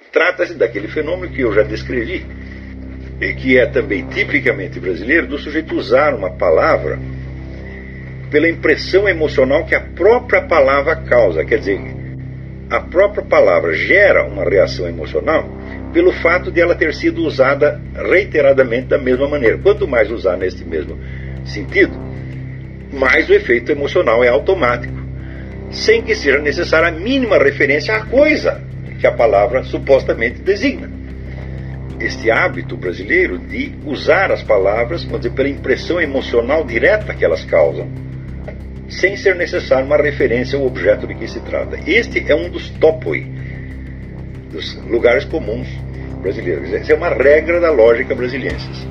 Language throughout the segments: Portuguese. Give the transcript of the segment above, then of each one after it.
Trata-se daquele fenômeno que eu já descrevi, e que é também tipicamente brasileiro, do sujeito usar uma palavra pela impressão emocional que a própria palavra causa. Quer dizer, a própria palavra gera uma reação emocional pelo fato de ela ter sido usada reiteradamente da mesma maneira. Quanto mais usar neste mesmo sentido, mais o efeito emocional é automático, sem que seja necessária a mínima referência à coisa que a palavra supostamente designa. Este hábito brasileiro de usar as palavras, vamos dizer, pela impressão emocional direta que elas causam, sem ser necessário uma referência ao objeto de que se trata. Este é um dos topoi, dos lugares comuns brasileiros. Essa é uma regra da lógica brasiliensis.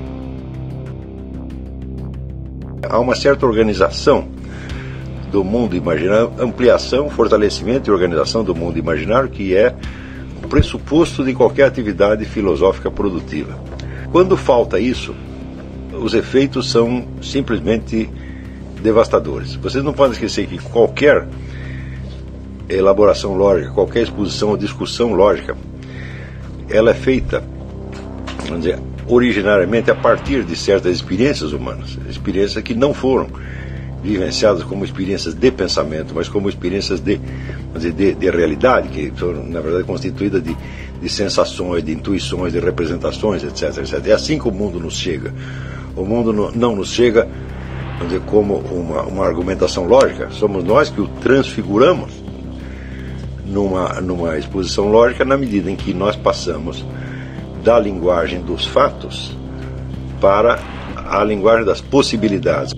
Há uma certa organização do mundo imaginário, ampliação, fortalecimento e organização do mundo imaginário, que é o pressuposto de qualquer atividade filosófica produtiva. Quando falta isso, os efeitos são simplesmente devastadores. Vocês não podem esquecer que qualquer elaboração lógica, qualquer exposição ou discussão lógica, ela é feita, vamos dizer, originariamente a partir de certas experiências humanas, experiências que não foram vivenciadas como experiências de pensamento, mas como experiências de, vamos dizer, de realidade, que são, na verdade, constituídas de sensações, de intuições, de representações, etc, etc. É assim que o mundo nos chega. O mundo não nos chega, vamos dizer, como uma argumentação lógica. Somos nós que o transfiguramos numa exposição lógica, na medida em que nós passamos da linguagem dos fatos para a linguagem das possibilidades.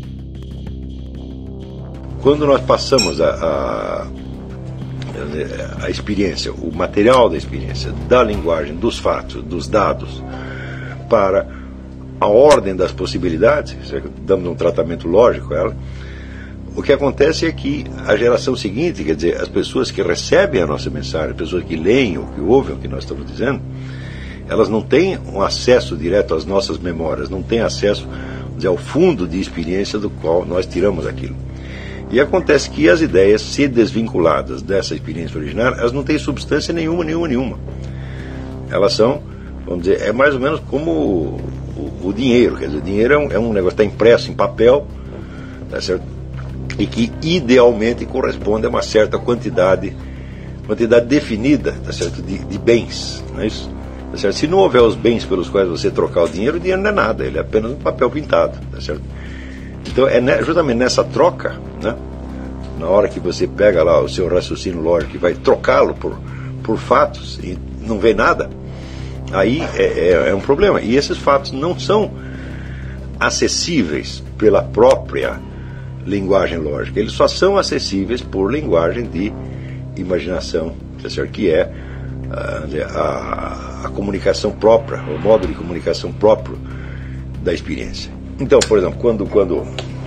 Quando nós passamos a experiência, o material da experiência, da linguagem dos fatos, dos dados, para a ordem das possibilidades, damos um tratamento lógico a ela, o que acontece é que a geração seguinte, quer dizer, as pessoas que recebem a nossa mensagem, as pessoas que leem ou que ouvem o que nós estamos dizendo, elas não têm um acesso direto às nossas memórias, não têm acesso, vamos dizer, ao fundo de experiência do qual nós tiramos aquilo. E acontece que as ideias, se desvinculadas dessa experiência originária, elas não têm substância nenhuma. Elas são, vamos dizer, é mais ou menos como o dinheiro. Quer dizer, o dinheiro é um negócio que está impresso em papel, tá certo? E que idealmente corresponde a uma certa quantidade definida, tá certo? De bens, não é isso? Tá certo? Se não houver os bens pelos quais você trocar o dinheiro não é nada, ele é apenas um papel pintado, tá certo? Então é justamente nessa troca, né, na hora que você pega lá o seu raciocínio lógico e vai trocá-lo por fatos e não vê nada, aí é um problema. E esses fatos não são acessíveis pela própria linguagem lógica, eles só são acessíveis por linguagem de imaginação, tá certo? Que é a comunicação própria, o modo de comunicação próprio da experiência. Então, por exemplo, quando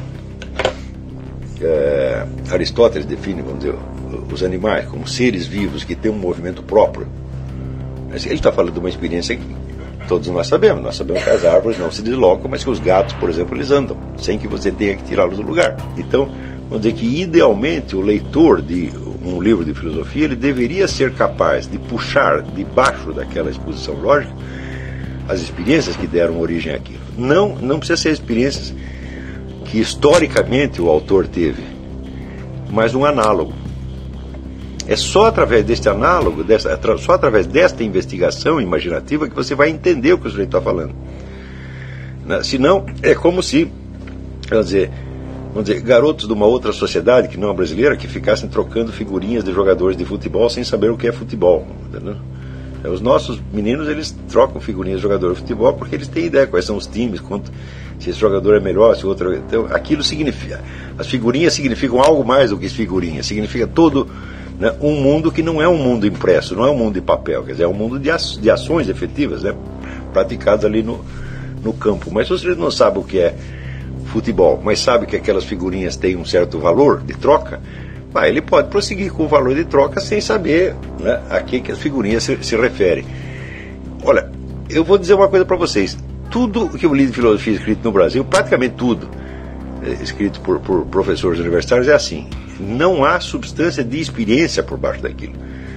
Aristóteles define, vamos dizer, os animais como seres vivos que têm um movimento próprio, ele está falando de uma experiência que todos nós sabemos que as árvores não se deslocam, mas que os gatos, por exemplo, eles andam, sem que você tenha que tirá-los do lugar. Então, vamos dizer que idealmente o leitor de um livro de filosofia, ele deveria ser capaz de puxar debaixo daquela exposição lógica as experiências que deram origem àquilo. Não precisa ser experiências que historicamente o autor teve, mas um análogo. É só através deste análogo, só através desta investigação imaginativa que você vai entender o que o sujeito está falando. Senão, é como se, vamos dizer, garotos de uma outra sociedade que não a brasileira, que ficassem trocando figurinhas de jogadores de futebol sem saber o que é futebol, entendeu? Os nossos meninos, eles trocam figurinhas de jogador de futebol porque eles têm ideia quais são os times, se esse jogador é melhor, se o outro... Então, aquilo significa... As figurinhas significam algo mais do que figurinhas. Significa todo, né, um mundo que não é um mundo impresso, não é um mundo de papel. Quer dizer, é um mundo de ações efetivas, né, praticadas ali no campo. Mas se você não sabe o que é futebol, mas sabe que aquelas figurinhas têm um certo valor de troca, ele pode prosseguir com o valor de troca sem saber, né, a que as figurinhas se referem. Olha, eu vou dizer uma coisa para vocês. Tudo que eu li de filosofia escrito no Brasil, praticamente tudo, escrito por professores universitários, é assim. Não há substância de experiência por baixo daquilo.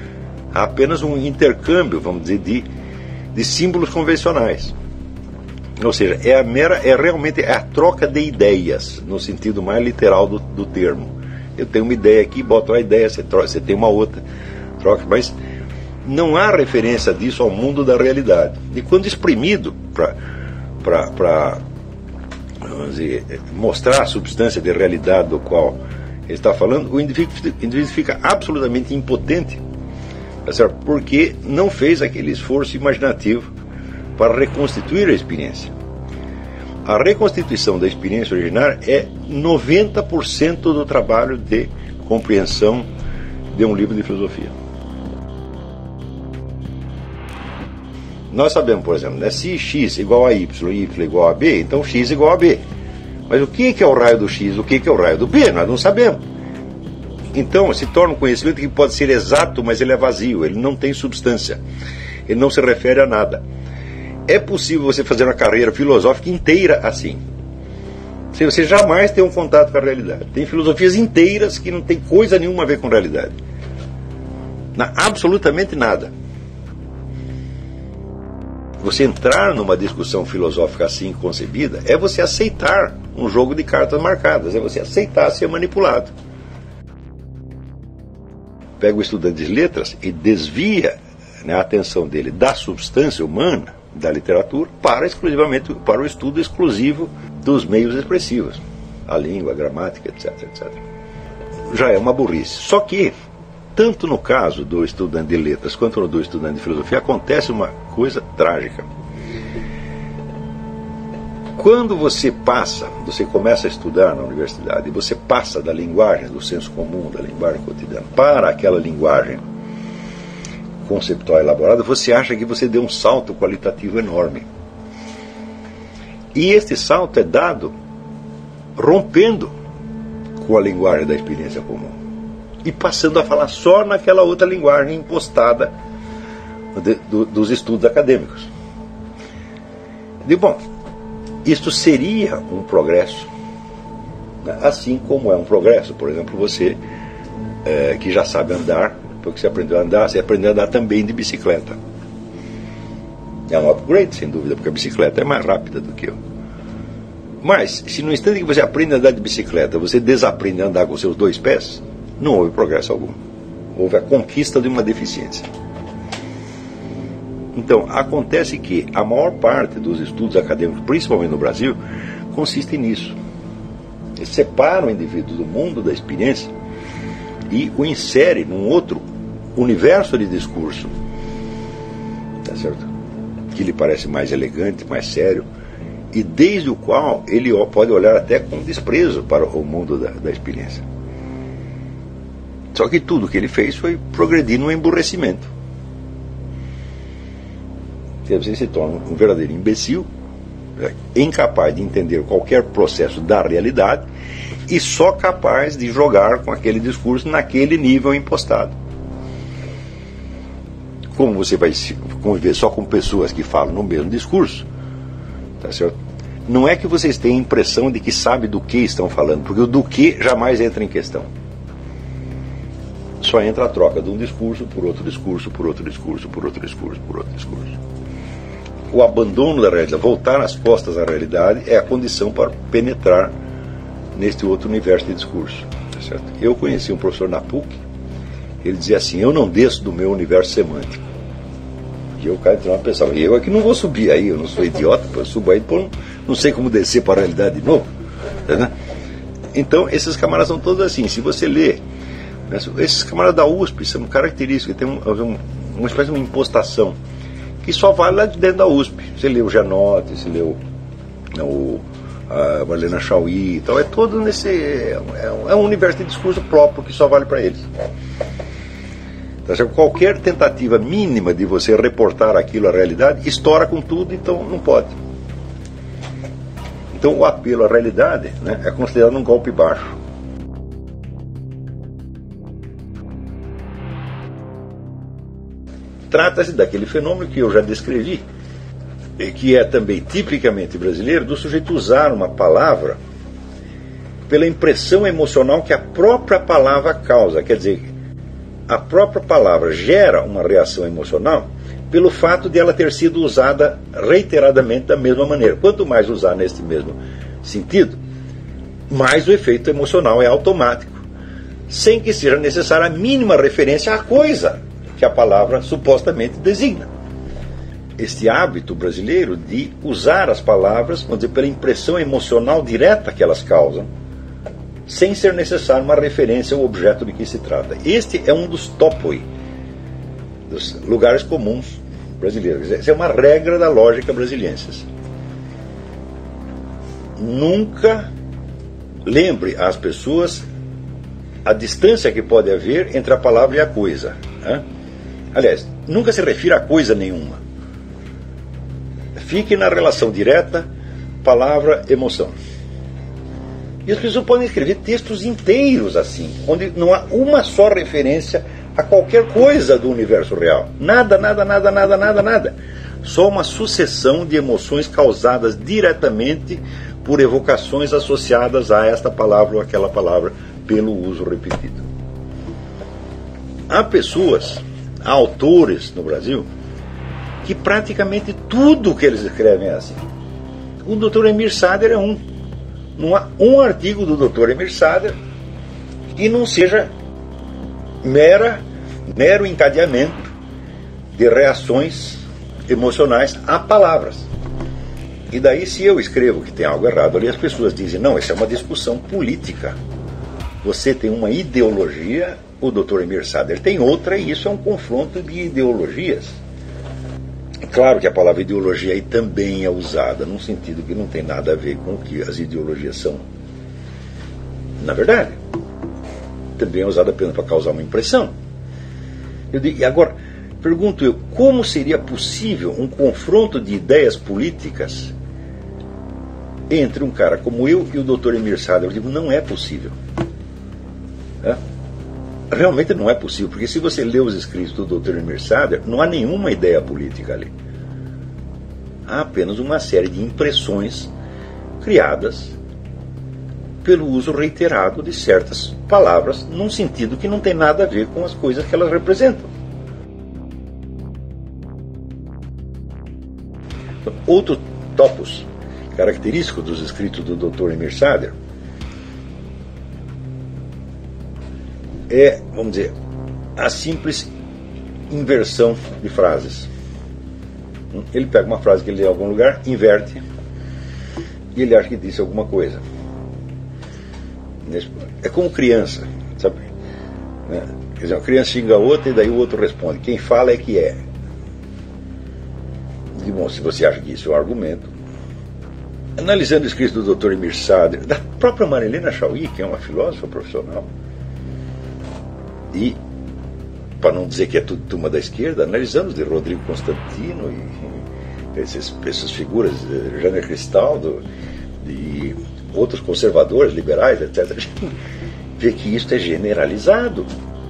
Há apenas um intercâmbio, vamos dizer, de símbolos convencionais. Ou seja, realmente a troca de ideias, no sentido mais literal do termo. Eu tenho uma ideia aqui, boto uma ideia, você tem uma outra, troca, mas não há referência disso ao mundo da realidade. E quando exprimido para mostrar a substância de realidade do qual ele está falando, o indivíduo fica absolutamente impotente, porque não fez aquele esforço imaginativo para reconstituir a experiência. A reconstituição da experiência originária é 90% do trabalho de compreensão de um livro de filosofia. Nós sabemos, por exemplo, né, se x igual a y e y igual a b, então x igual a b. Mas o que é o raio do x, o que é o raio do b? Nós não sabemos. Então se torna um conhecimento que pode ser exato, mas ele é vazio, ele não tem substância, ele não se refere a nada. É possível você fazer uma carreira filosófica inteira assim, se você jamais tem um contato com a realidade. Tem filosofias inteiras que não tem coisa nenhuma a ver com a realidade, absolutamente nada. Você entrar numa discussão filosófica assim concebida é você aceitar um jogo de cartas marcadas, é você aceitar ser manipulado. Pega o estudante de letras e desvia, né, a atenção dele da substância humana, da literatura, exclusivamente para o estudo exclusivo dos meios expressivos, a língua, a gramática, etc, etc. Já é uma burrice. Só que, tanto no caso do estudante de letras quanto no do estudante de filosofia, acontece uma coisa trágica. Quando você começa a estudar na universidade, e você passa da linguagem do senso comum, da linguagem cotidiana, para aquela linguagem conceptual elaborada, você acha que você deu um salto qualitativo enorme. E este salto é dado rompendo com a linguagem da experiência comum e passando a falar só naquela outra linguagem impostada dos estudos acadêmicos. Bom, isto seria um progresso, né? Assim como é um progresso, por exemplo, você que já sabe andar, porque você aprendeu a andar, você aprendeu a andar também de bicicleta. É um upgrade, sem dúvida, porque a bicicleta é mais rápida do que eu. Mas, se no instante que você aprende a andar de bicicleta, você desaprende a andar com seus dois pés, não houve progresso algum. Houve a conquista de uma deficiência. Então, acontece que a maior parte dos estudos acadêmicos, principalmente no Brasil, consistem nisso. Eles separam o indivíduo do mundo da experiência e o insere num outro universo de discurso, tá certo? Que lhe parece mais elegante, mais sério, e desde o qual ele pode olhar até com desprezo para o mundo da experiência. Só que tudo que ele fez foi progredir no emburrecimento. Você se torna um verdadeiro imbecil, incapaz de entender qualquer processo da realidade e só capaz de jogar com aquele discurso naquele nível impostado. Como você vai conviver só com pessoas que falam no mesmo discurso, tá certo? Não é que vocês tenham a impressão de que sabem do que estão falando, porque o do que jamais entra em questão. Só entra a troca de um discurso por outro discurso, por outro discurso, por outro discurso, por outro discurso. O abandono da realidade, voltar as costas à realidade, é a condição para penetrar neste outro universo de discurso, tá certo? Eu conheci um professor na PUC, ele dizia assim: eu não desço do meu universo semântico. E eu entrava e pensava, eu aqui não vou subir aí, eu não sou idiota, eu subo aí, depois não sei como descer para a realidade de novo, né? Então esses camaradas são todos assim. Se você lê, né, esses camaradas da USP são característicos, tem uma espécie de uma impostação que só vale lá de dentro da USP. Você lê o Janotti, você lê a Marlene Chauí e tal, é todo nesse, é um universo de discurso próprio que só vale para eles. Então, qualquer tentativa mínima de você reportar aquilo à realidade estoura com tudo, então não pode. Então o apelo à realidade, né, é considerado um golpe baixo. Trata-se daquele fenômeno que eu já descrevi, e que é também tipicamente brasileiro, do sujeito usar uma palavra pela impressão emocional que a própria palavra causa. Quer dizer, a própria palavra gera uma reação emocional pelo fato de ela ter sido usada reiteradamente da mesma maneira. Quanto mais usar neste mesmo sentido, mais o efeito emocional é automático, sem que seja necessária a mínima referência à coisa que a palavra supostamente designa. Este hábito brasileiro de usar as palavras, vamos dizer, pela impressão emocional direta que elas causam, sem ser necessária uma referência ao objeto de que se trata. Este é um dos topoi, dos lugares comuns brasileiros. Essa é uma regra da lógica brasiliensis. Nunca lembre às pessoas a distância que pode haver entre a palavra e a coisa, né? Aliás, nunca se refira a coisa nenhuma. Fique na relação direta palavra-emoção. E as pessoas podem escrever textos inteiros assim, onde não há uma só referência a qualquer coisa do universo real. Nada, nada, nada, nada, nada, nada. Só uma sucessão de emoções causadas diretamente por evocações associadas a esta palavra ou aquela palavra pelo uso repetido. Há pessoas, há autores no Brasil, que praticamente tudo que eles escrevem é assim. O Dr. Emir Sader é um. Não há um artigo do Dr. Emir Sader que não seja mero encadeamento de reações emocionais a palavras. E daí, se eu escrevo que tem algo errado ali, as pessoas dizem, não, isso é uma discussão política. Você tem uma ideologia, o Dr. Emir Sader tem outra, e isso é um confronto de ideologias. Claro que a palavra ideologia aí também é usada num sentido que não tem nada a ver com o que as ideologias são. Na verdade, também é usada apenas para causar uma impressão. E agora, pergunto eu, como seria possível um confronto de ideias políticas entre um cara como eu e o Dr. Emir Sader? Eu digo, não é possível. Realmente não é possível, porque se você lê os escritos do Dr. Emir Sader, não há nenhuma ideia política ali. Há apenas uma série de impressões criadas pelo uso reiterado de certas palavras, num sentido que não tem nada a ver com as coisas que elas representam. Outro topos característico dos escritos do Dr. Emir Sader é, vamos dizer, a simples inversão de frases. Ele pega uma frase que ele lê em algum lugar, inverte, e ele acha que disse alguma coisa. É como criança, sabe? Quer dizer, uma criança xinga a outra e daí o outro responde. Quem fala é que é. E, bom, se você acha que isso é um argumento. Analisando o escrito do Dr. Emir Sader, da própria Marilena Chauí, que é uma filósofa profissional, e, para não dizer que é tudo turma da esquerda, analisando de Rodrigo Constantino e essas figuras, Jânio Cristaldo e outros conservadores, liberais, etc., a gente vê que isso é generalizado.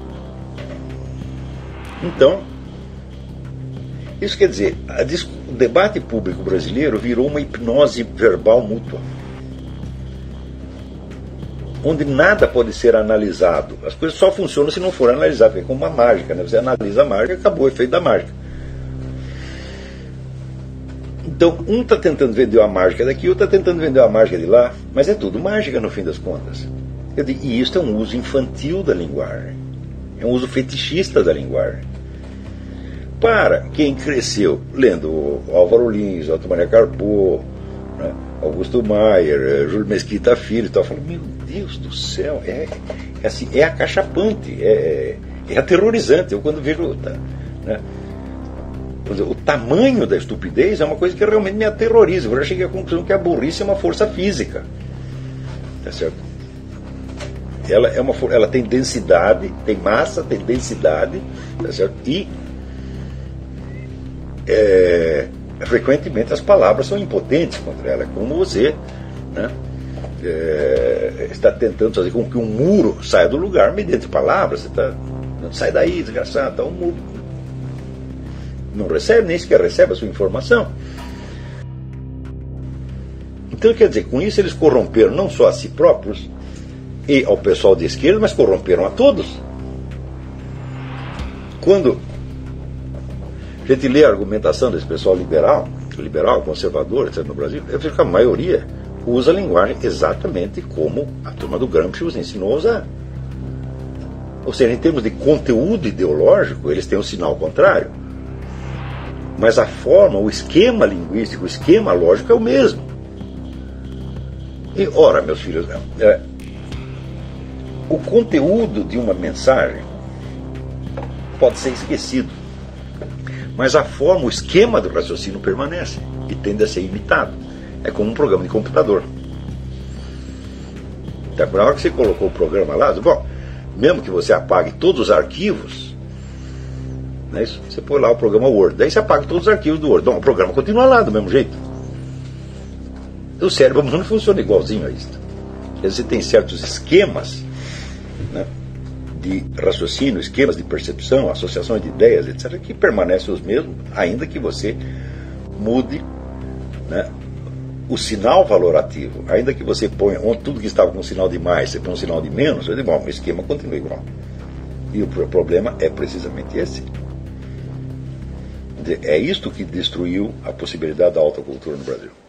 Então, isso quer dizer, o debate público brasileiro virou uma hipnose verbal mútua, onde nada pode ser analisado. As coisas só funcionam se não for analisado. É como uma mágica, né? Você analisa a mágica e acabou o efeito da mágica. Então, um está tentando vender uma mágica daqui, outro está tentando vender uma mágica de lá, mas é tudo mágica no fim das contas. E isso é um uso infantil da linguagem. É um uso fetichista da linguagem. Para quem cresceu lendo Álvaro Lins, Otto Maria Carpo, né, Augusto Maier, Júlio Mesquita Filho e tal, fala, meu Deus do céu, assim, é acachapante, é aterrorizante. Eu quando vejo, né, o tamanho da estupidez é uma coisa que realmente me aterroriza. Eu já cheguei à conclusão que a burrice é uma força física, tá certo? Ela tem densidade, tem massa, tem densidade, tá certo? E frequentemente as palavras são impotentes contra ela. É como você, né, está tentando fazer com que um muro saia do lugar mediante palavras. Você está, sai daí, desgraçado, está um muro. Não recebe, nem sequer recebe a sua informação. Então, quer dizer, com isso eles corromperam não só a si próprios e ao pessoal de esquerda, mas corromperam a todos. quando a gente lê a argumentação desse pessoal liberal, conservador, etc., no Brasil, eu vejo que a maioria usa a linguagem exatamente como a turma do Gramsci os ensinou a usar. Ou seja, em termos de conteúdo ideológico, eles têm um sinal contrário. Mas a forma, o esquema linguístico, o esquema lógico é o mesmo. E, ora, meus filhos, o conteúdo de uma mensagem pode ser esquecido, mas a forma, o esquema do raciocínio permanece e tende a ser imitado. É como um programa de computador. Então, na hora que você colocou o programa lá, bom, mesmo que você apague todos os arquivos, né, você põe lá o programa Word, daí você apaga todos os arquivos do Word. Bom, o programa continua lá do mesmo jeito. O cérebro não funciona igualzinho a isso. Quer dizer, você tem certos esquemas, né, de raciocínio, esquemas de percepção, associações de ideias, etc., que permanecem os mesmos, ainda que você mude, né, o sinal valorativo. Ainda que você ponha tudo que estava com um sinal de mais, você põe um sinal de menos, bom, o esquema continua igual. E o problema é precisamente esse. É isto que destruiu a possibilidade da alta cultura no Brasil.